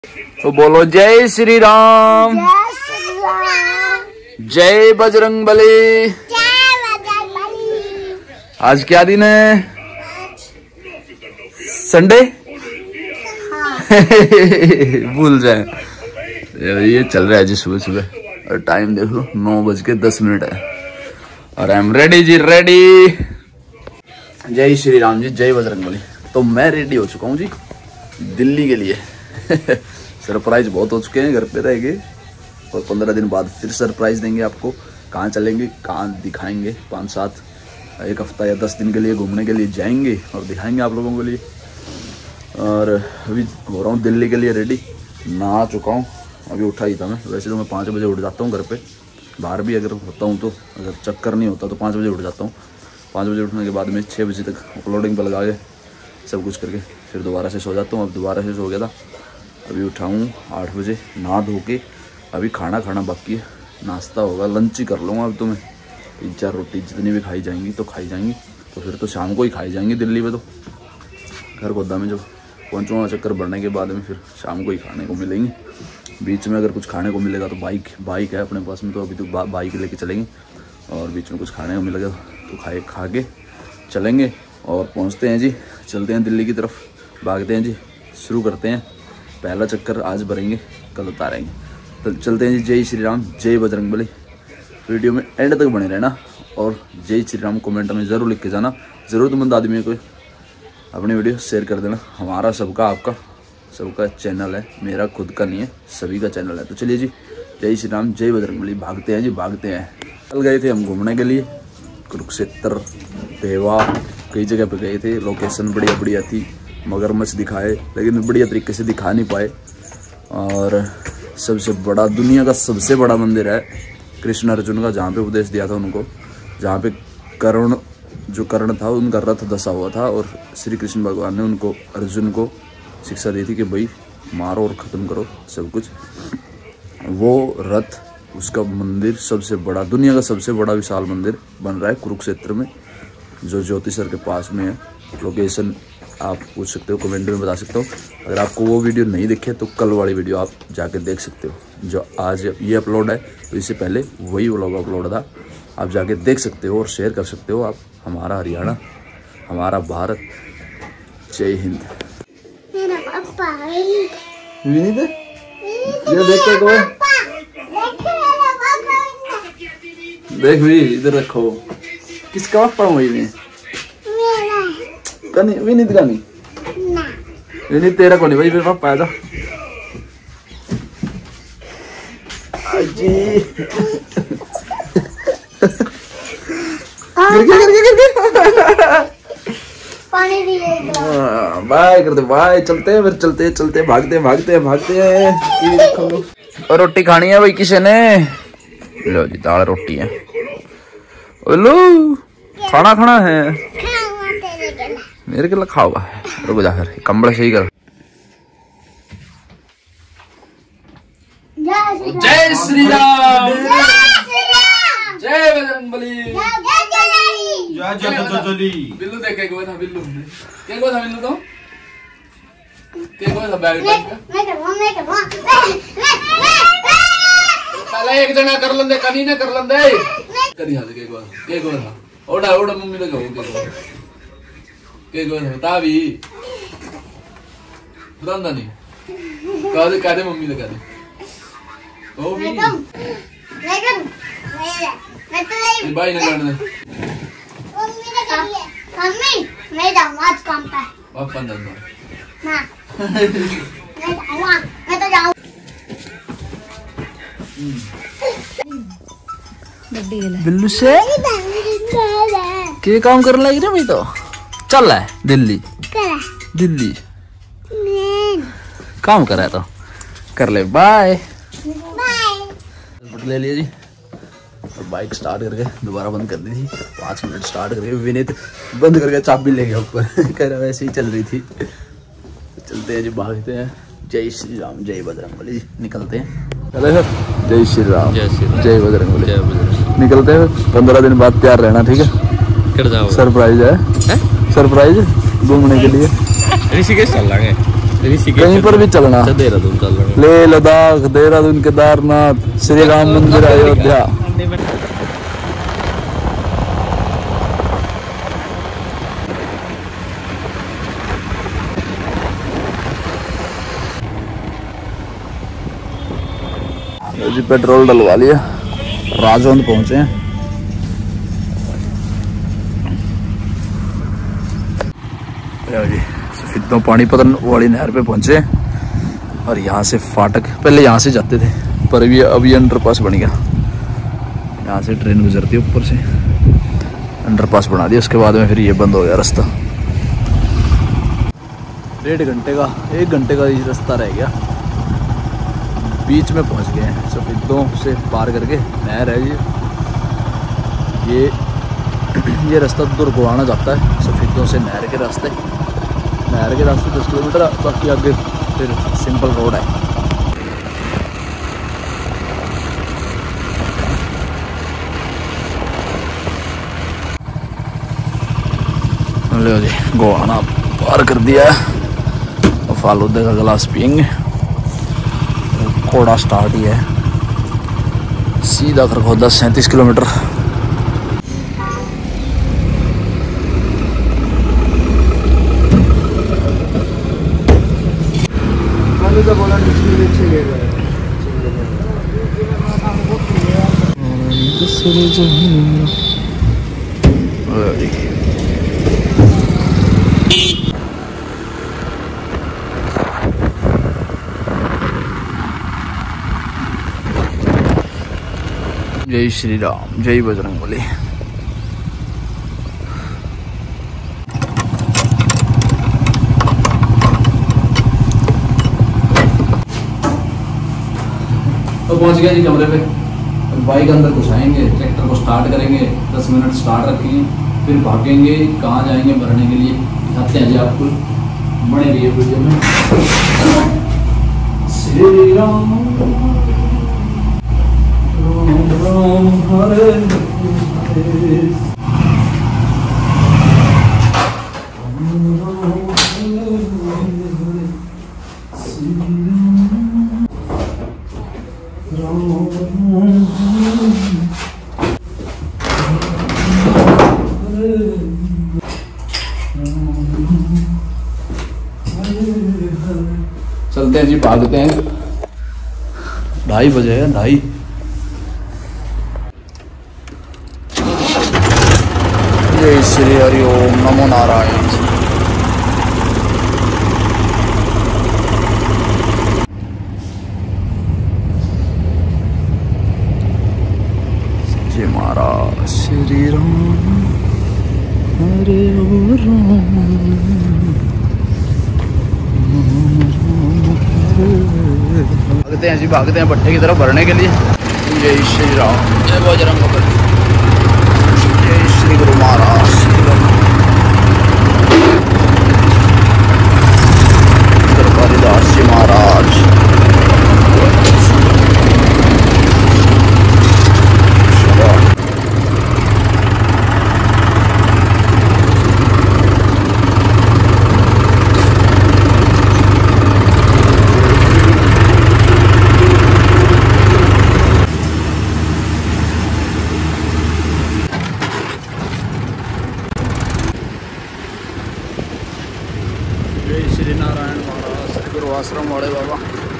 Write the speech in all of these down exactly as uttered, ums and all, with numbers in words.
तो बोलो जय श्री राम, जय बजरंग बली। आज क्या दिन है? संडे। भूल जाए। ये चल रहा है जी सुबह सुबह और टाइम देखो नौ बज के दस मिनट है और आई एम रेडी जी, रेडी। जय श्री राम जी, जय बजरंग बली। तो मैं रेडी हो चुका हूँ जी दिल्ली के लिए। सरप्राइज बहुत हो चुके हैं, घर पे रहेंगे और पंद्रह दिन बाद फिर सरप्राइज देंगे आपको। कहाँ चलेंगे, कहाँ दिखाएंगे। पाँच सात एक हफ्ता या दस दिन के लिए घूमने के लिए जाएंगे और दिखाएंगे आप लोगों के लिए। और अभी हो रहा हूँ दिल्ली के लिए रेडी। नहा चुका हूँ, अभी उठा ही था मैं। वैसे तो मैं पाँच बजे उठ जाता हूँ घर पे। बाहर भी अगर होता हूँ तो, अगर चक्कर नहीं होता तो पाँच बजे उठ जाता हूँ। पाँच बजे उठने के बाद में छः बजे तक अपलोडिंग पर लगा के सब कुछ करके फिर दोबारा से सो जाता हूँ। अब दोबारा से सो गया था, अभी उठा हूँ आठ बजे। नहा धो के अभी खाना खाना बाकी है, नाश्ता होगा, लंच ही कर लूँगा अब तो मैं। तीन चार रोटी जितनी भी खाई जाएंगी तो खाई जाएंगी, तो फिर तो शाम को ही खाई जाएंगी दिल्ली में। तो घर गोदा में जब पहुँचूँगा चक्कर बढ़ने के बाद में फिर शाम को ही खाने को मिलेंगे। बीच में अगर कुछ खाने को मिलेगा तो बाइक बाइक है अपने पास में, तो अभी तो बा, बाइक लेके चलेंगे। और बीच में कुछ खाने को मिलेगा तो खाए खा के चलेंगे और पहुँचते हैं जी। चलते हैं दिल्ली की तरफ, भागते हैं जी, शुरू करते हैं। पहला चक्कर आज भरेंगे, कल उतारेंगे। तो चलते हैं जी। जय श्री राम, जय बजरंग बली। वीडियो में एंड तक बने रहना और जय श्री राम कमेंट में ज़रूर लिख के जाना। ज़रूरतमंद आदमी को अपनी वीडियो शेयर कर देना। हमारा सबका, आपका सबका चैनल है, मेरा खुद का नहीं है, सभी का चैनल है। तो चलिए जी, जय श्री राम, जय बजरंग बली। भागते हैं जी, भागते हैं। कल गए थे हम घूमने के लिए, कुरुक्षेत्र, देवा, कई जगह पे गए थे। लोकेशन बढ़िया बढ़िया थी, मगरमच्छ दिखाए लेकिन बढ़िया तरीके से दिखा नहीं पाए। और सबसे बड़ा, दुनिया का सबसे बड़ा मंदिर है कृष्ण अर्जुन का, जहाँ पे उपदेश दिया था उनको, जहाँ पे कर्ण, जो कर्ण था उनका रथ धसा हुआ था और श्री कृष्ण भगवान ने उनको, अर्जुन को शिक्षा दी थी कि भाई मारो और ख़त्म करो सब कुछ। वो रथ, उसका मंदिर सबसे बड़ा, दुनिया का सबसे बड़ा विशाल मंदिर बन रहा है कुरुक्षेत्र में, जो ज्योतिसर के पास में है। लोकेशन आप पूछ सकते हो, कमेंट में बता सकते हो। अगर आपको वो वीडियो नहीं दिखे तो कल वाली वीडियो आप जाके देख सकते हो, जो आज ये अपलोड है। तो इससे पहले वही व्लॉग अपलोड था, आप जाके देख सकते हो और शेयर कर सकते हो। आप, हमारा हरियाणा, हमारा भारत, जय हिंद। विनीत, ये देख के कोई देख भी इधर रखो। किसका पापा वही में? कनी विनीत का नहीं, विनीत तेरा को नहीं भाई, मेरे पापा आया था। बाय करते, बाय। चलते हैं फिर, चलते चलते भागते भागते भागते हैं। और रोटी खानी है भाई किसी ने? लो जी, दाल रोटी है। लो खाना खाना है मेरे के लिए, खाओ। रुको जाकर कंबल सही कर। जय श्री राम, जय बजरंग बली। बिल्लू देखे कोई था, बिल्लू क्या कोई था, बिल्लू तो क्या कोई था बैग में। पहले एक जना कर लंदे, कनी ना कर लंदे कनी हाल के कोई के कोई था। ओड़ा ओड़ा मम्मी ने कहो के कोई के कोई था भी बंदा नहीं कह दे, कह दे मम्मी ने, कह दे ओ भी भाई ना करने दे। मम्मी मैं जाऊंगा आज काम पे। पापा ना ना मैं जाऊंगा, मैं तो जाऊं। बिल्लू से क्या काम करने लगी रे भाई? तो चल है दिल्ली, दिल्ली काम कर रहा है तो कर ले। Bye bye. ले लिया जी और बाइक स्टार्ट करके दोबारा बंद कर दी थी। पाँच मिनट स्टार्ट करके विनीत बंद करके चाबी ले गया ऊपर। कह रहा वैसे ही चल रही थी। चलते हैं जी, भागते हैं। जय श्री राम, जय बजरंग बली। निकलते हैं। चले सर, जय श्री राम, जय श्री राम, जय बजरंग बली। जय बजरंग। निकलते हैं। पंद्रह दिन बाद तैयार रहना, ठीक है? कर जाओ। सरप्राइज है, है? सरप्राइज घूमने के लिए ऋषिकेश चल लागे। कहीं पर भी चलना, देहरादून चल रहा लेह लद्दाख, देहरादून, केदारनाथ, श्री राम मंदिर अयोध्या। जी पेट्रोल डलवा लिया, राजौंद पहुंचे हैं। जी सफेदों पानीपत वाली नहर पे पहुंचे और यहाँ से फाटक, पहले यहाँ से जाते थे पर अभी अभी अंडरपास बन गया। यहाँ से ट्रेन गुजरती है, ऊपर से अंडरपास बना दिया, उसके बाद में फिर ये बंद हो गया रास्ता। डेढ़ घंटे का एक घंटे का ये रास्ता रह गया, बीच में पहुंच गए हैं। सफेदों से पार करके नहर है ये ये ये रास्ता दुर्गुवाना जाता है सफेदों से नहर के रास्ते। नहर के रास्ते दस किलोमीटर, बाकी आगे फिर सिंपल रोड है। लो जी गोवाना पार कर दिया है, और फालूदे का गिलास पियेंगे। घोड़ा स्टार्ट ही है, सीधा खरगोदा सैंतीस किलोमीटर। जय श्री राम, जय बजरंगबली। तो पहुंच गया जी कमरे पे। बाइक अंदर घुसाएंगे, ट्रैक्टर को स्टार्ट करेंगे, दस मिनट स्टार्ट रखेंगे, फिर भागेंगे, कहाँ जाएंगे भरने के लिए दिखाते हैं जी आपको, बने रहिए वीडियो में। श्री राम राम हरे हरे। चलते हैं जी, भागते हैं। ढाई बजे है, ढाई। जय श्री हरि ओम नमो नारायण। जय महाराज श्री राम हरे राम। भागते हैं जी, भागते हैं भट्टे की तरफ भरने के लिए। जय श्री राम, जय बजरंगबली, जय श्री गुरु महाराज श्री राम। दरबारीदास जी महाराज। श्री नारायण महाराज, श्री गुरु आश्रम वाले बाबा।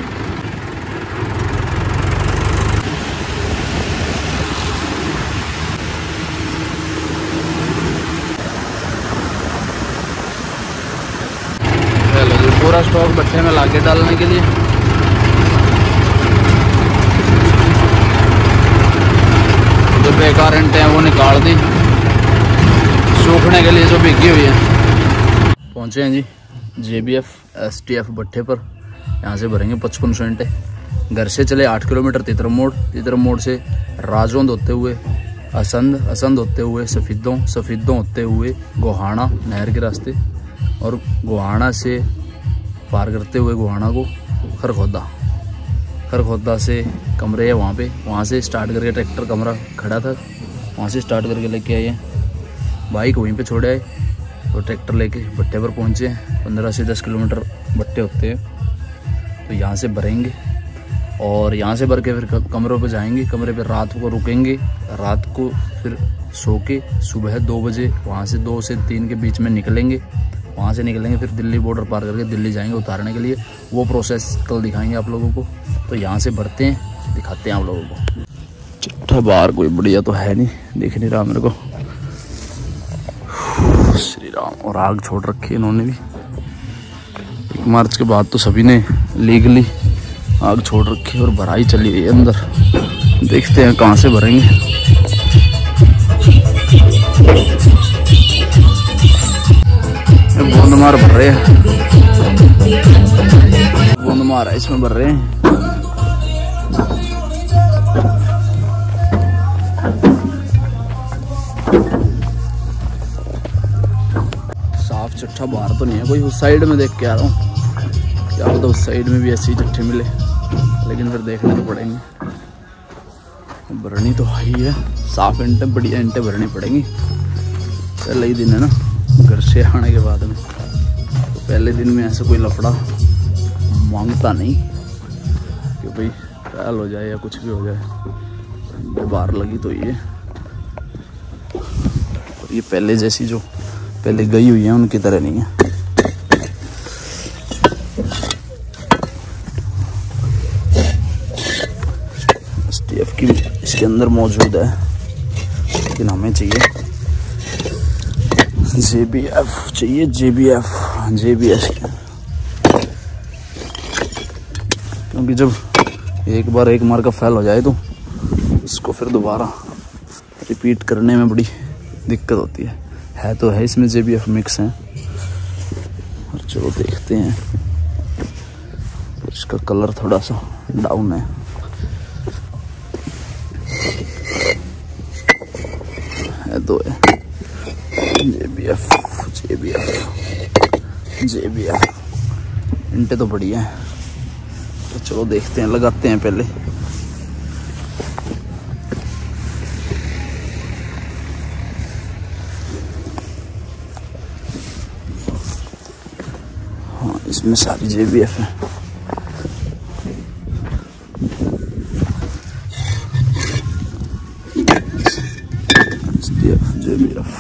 हेलो जी, पूरा स्टॉक भट्टे में लाके डालने के लिए। जो बेकार इंटें हैं वो निकाल दी, सूखने के लिए जो भीगी हुई है। पहुंचे हैं जी J B F S T F भट्टे पर। यहाँ से भरेंगे पचपन सौ इंटे। घर से चले आठ किलोमीटर तितर मोड़, तितर मोड़ से राजौंद होते हुए असंध, असंध होते हुए सफेदों, सफेदों होते हुए गोहाना नहर के रास्ते, और गोहाना से पार करते हुए गोहाना को खरगोदा। खरगोदा से कमरे है वहाँ पे, वहाँ से स्टार्ट करके ट्रैक्टर कमरा खड़ा था, वहाँ से स्टार्ट करके लेके आए हैं। बाइक वहीं पे छोड़े आए, तो ट्रैक्टर लेके भट्टे पर पहुँचे हैं। पंद्रह से दस किलोमीटर भट्टे होते हैं। तो यहाँ से भरेंगे और यहाँ से भर के फिर कमरों पे जाएंगे। कमरे पे रात को रुकेंगे। रात को फिर सो के सुबह दो बजे वहाँ से दो से तीन के बीच में निकलेंगे। वहाँ से निकलेंगे फिर दिल्ली बॉर्डर पार करके दिल्ली जाएंगे उतारने के लिए। वो प्रोसेस कल दिखाएंगे आप लोगों को। तो यहाँ से भरते हैं, दिखाते हैं आप लोगों को। चिट्ठा बाहर कोई बढ़िया तो है नहीं, दिख नहीं रहा मेरे को। श्री राम। और आग छोड़ रखी है इन्होंने भी। एक मार्च के बाद तो सभी ने लीगली आग छोड़ रखी है और भराई चली गई है अंदर। देखते हैं कहाँ से भरेंगे। बूंद मार भर रहे हैं, बूंद मार है इसमें भर रहे हैं। साफ चिट्ठा बाहर तो नहीं है कोई। उस साइड में देख के आ रहा हूँ, क्या पता उस साइड में भी ऐसी चिट्ठे मिले, लेकिन फिर देखने तो पड़ेंगे। भरनी तो ही है, साफ इंटे बढ़िया इंटे भरनी पड़ेंगी। पहले ही दिन है ना घर से आने के बाद में, तो पहले दिन में ऐसा कोई लफड़ा मांगता नहीं कि भाई ट्रायल हो जाए या कुछ भी हो जाए। बाहर लगी तो ये और ये पहले जैसी जो पहले गई हुई है उनकी तरह नहीं है। एस टी एफ की इसके अंदर मौजूद है, लेकिन हमें चाहिए जे बी एफ चाहिए। J B F J B S, क्योंकि जब एक बार एक मार का फेल हो जाए तो इसको फिर दोबारा रिपीट करने में बड़ी दिक्कत होती है। है तो है इसमें जे बी एफ मिक्स है। और चलो देखते हैं। इसका कलर थोड़ा सा डाउन है। है तो है J B F J B F J B F इंटे तो बढ़िया है। तो चलो देखते हैं, लगाते हैं पहले। हाँ इसमें सारी जे बी एफ है। J B F.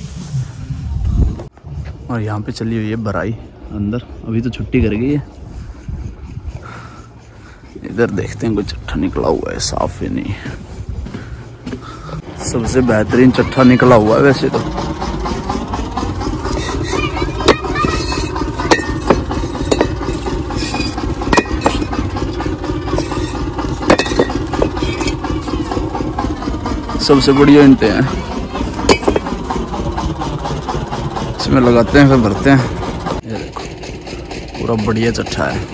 और यहाँ पे चली हुई है भराई अंदर। अभी तो छुट्टी कर गई है। इधर देखते हैं कोई चट्ठा निकला हुआ है, साफ है नहीं। सबसे बेहतरीन चट्ठा निकला हुआ है वैसे तो। सबसे बढ़िया इंटे हैं, इसमें लगाते हैं फिर भरते हैं। ये देखो पूरा बढ़िया चट्ठा है।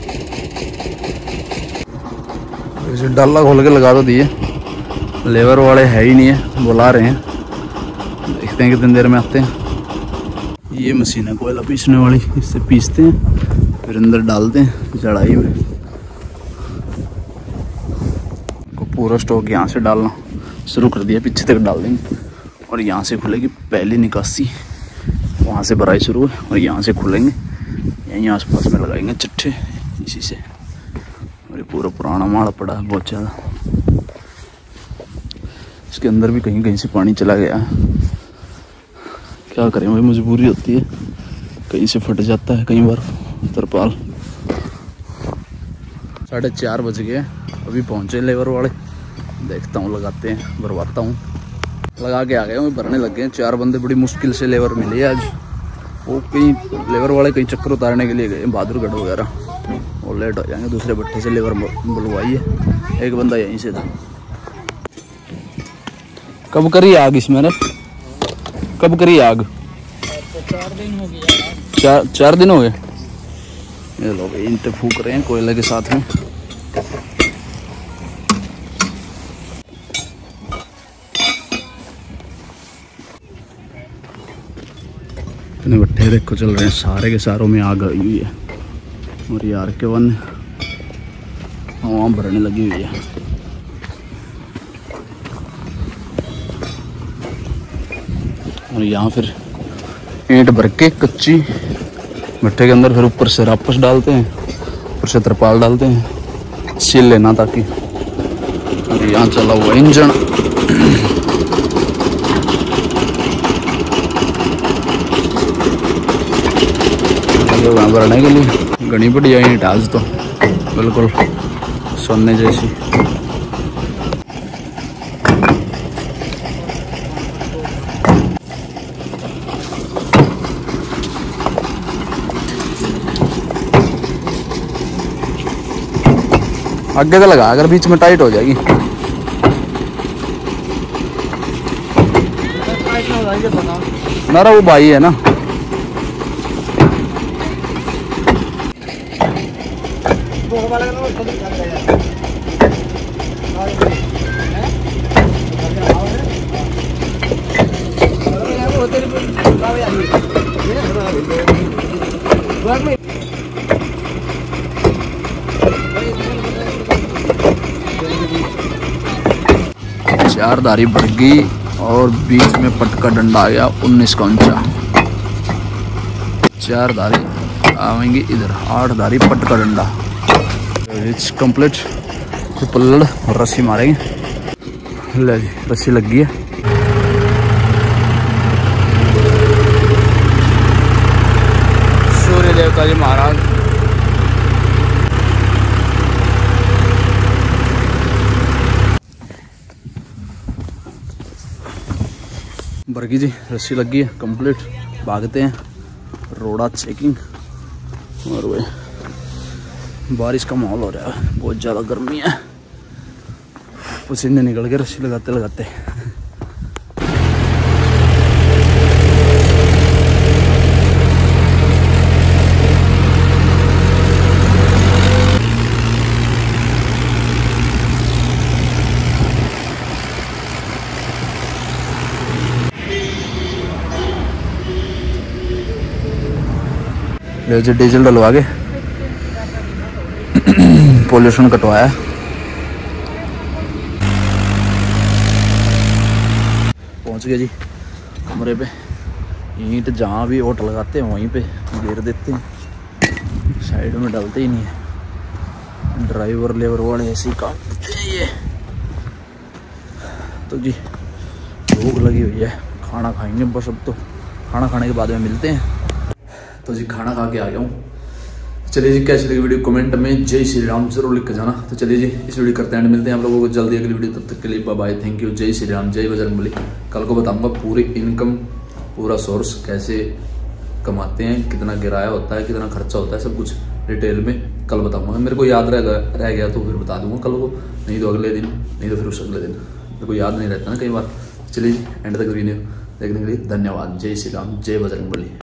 इसे डाला खोल के लगा तो दिए। लेबर वाले है ही नहीं है, बुला रहे हैं। देखते हैं कितनी देर में आते हैं। ये मशीन है कोयला पीसने वाली, इससे पीसते हैं फिर अंदर डालते हैं जड़ाई में। को पूरा स्टॉक यहाँ से डालना शुरू कर दिया, पीछे तक डाल देंगे। और यहाँ से खुलेगी पहली निकासी, वहाँ से भराई शुरू है और यहाँ से खुलेंगे। यहीं आसपास में लगाएंगे चिट्ठे इसी से। और ये पूरा पुराना माल पड़ा है बहुत ज़्यादा। इसके अंदर भी कहीं कहीं से पानी चला गया है। क्या करें भाई, मजबूरी होती है। कहीं से फट जाता है कई बार तरपाल। साढ़े चार बज गए, अभी पहुँचे लेबर वाले। देखता हूँ, लगाते हैं, भरवाता हूँ। लगा के आ गए हैं, भरने लग गए हैं। चार बंदे बड़ी मुश्किल से लेबर मिले आज। वो कहीं लेबर वाले कहीं चक्कर उतारने के लिए गए, बहादुरगढ़ वगैरह। वो लेट हो जाएंगे, दूसरे भट्टे से लेबर बुलवाई है। एक बंदा यहीं से था। कब करी आग इसमें ना? कब करी आग? चार दिन हो गया। चार चार दिन हो गए। ये लोग ईंटें फूक रहे हैं कोयले के साथ में। इतने भट्टे देखो चल रहे हैं, सारे के सारों में आग आई हुई है। और यार के वन हवा भरने लगी हुई है। और यहाँ फिर ईंट भर के कच्ची भट्टे के अंदर, फिर ऊपर से रापस डालते हैं, ऊपर से तरपाल डालते हैं, सील लेना ताकि। और यहाँ चला हुआ इंजन। वहाँ भरने के लिए घनी बढ़िया ईंट आज तो बिल्कुल सोने जैसी। आगे तो लगा, अगर बीच में टाइट हो जाएगी। मेरा वो भाई है ना, चार धारी बरगी और बीच में पटका डंडा आ गया उन्नीस का ऊंचा। चार धारी आवेंगी इधर, आठ धारी पटका डंडा। It's complete. पल्लड़ और रस्सी मारेंगे। ले जी, रस्सी लग गई है। सूर्य देवता जी महाराज। बरगी जी रस्सी लग गई है कंप्लीट। भागते हैं, रोड़ा चेकिंग। और वे बारिश का माहौल हो रहा है, बहुत ज़्यादा गर्मी है, पसीने निकल के रस्सी लगाते लगाते। जी डीजल डलवा के पोल्यूशन कटवाया। पहुंच गए जी कमरे पे। ईंट जहाँ भी होटल लगाते हैं वहीं पे घेर देते हैं, साइड में डालते ही नहीं है। ड्राइवर लेबर वाले ऐसे ही काम करते हैं ये। तो जी भूख लगी हुई है, खाना खाएंगे बस। अब तो खाना खाने के बाद में मिलते हैं। तो जी खाना खा के आ गया हूँ। चलिए जी, कैसी लगी वीडियो कमेंट में जय श्री राम जरूर लिख के जाना। तो चलिए जी इस वीडियो करते हैं, मिलते हैं आप लोगों को जल्दी अगली वीडियो। तब तक के लिए बाय बाय, थैंक यू, जय श्री राम, जय बजरंगबली। कल को बताऊंगा पूरी इनकम, पूरा सोर्स कैसे कमाते हैं, कितना किराया होता है, कितना खर्चा होता है, सब कुछ डिटेल में कल बताऊंगा। मेरे को याद रह गया रह गया तो फिर बता दूंगा कल को, नहीं तो अगले दिन, नहीं तो फिर उस अगले दिन। मेरे को याद नहीं रहता ना कई बार। चलिए जी एंड तक वीडियो देखने के लिए धन्यवाद। जय श्री राम, जय बजरंगबली।